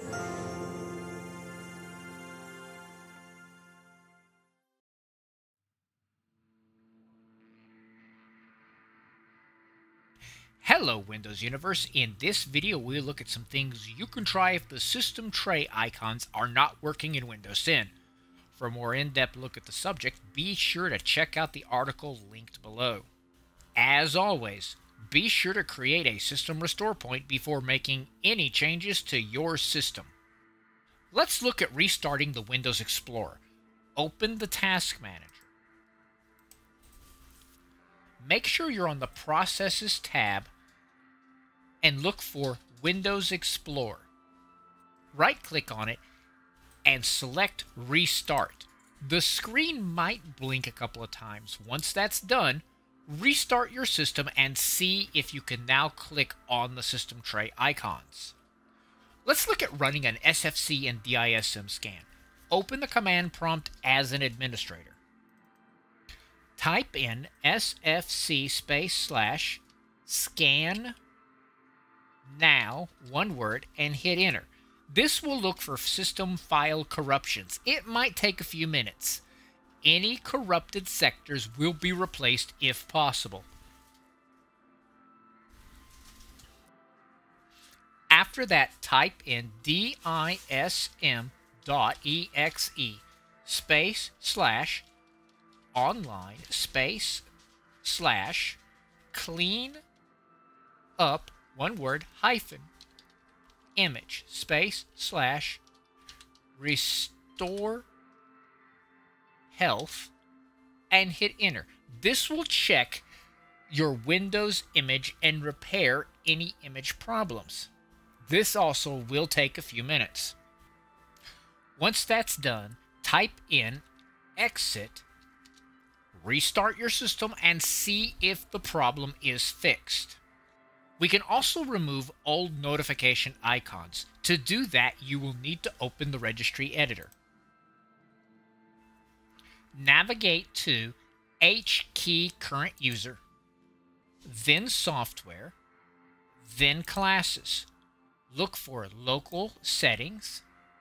Hello Windows Universe. In this video we'll look at some things you can try if the system tray icons are not working in Windows 10. For a more in-depth look at the subject, be sure to check out the article linked below. As always, be sure to create a system restore point before making any changes to your system. Let's look at restarting the Windows Explorer. Open the Task Manager. Make sure you're on the Processes tab and look for Windows Explorer. Right-click on it and select Restart. The screen might blink a couple of times. Once that's done, restart your system and see if you can now click on the system tray icons. Let's look at running an SFC and DISM scan. Open the command prompt as an administrator. Type in SFC /scan now, one word, and hit enter. This will look for system file corruptions. It might take a few minutes. Any corrupted sectors will be replaced if possible. After that, type in dism.exe /online /clean up, one word, -image /restore health and hit enter. This will check your Windows image and repair any image problems. This also will take a few minutes. Once that's done, type in exit, restart your system, and see if the problem is fixed. We can also remove old notification icons. To do that, you will need to open the registry editor. Navigate to HKey current user, then software, then classes. Look for local settings,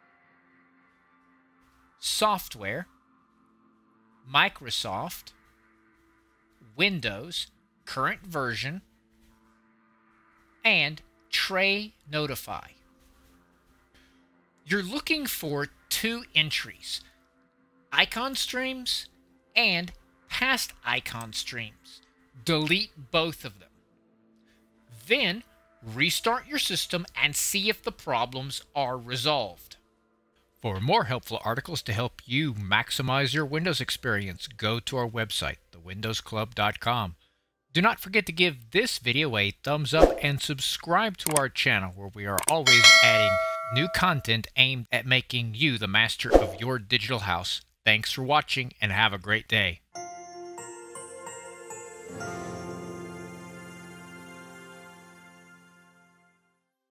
software, Microsoft, Windows, current version, and tray notify. You're looking for two entries, icon streams and past icon streams. Delete both of them. Then restart your system and see if the problems are resolved. For more helpful articles to help you maximize your Windows experience, go to our website, thewindowsclub.com. Do not forget to give this video a thumbs up and subscribe to our channel, where we are always adding new content aimed at making you the master of your digital house. Thanks for watching and have a great day.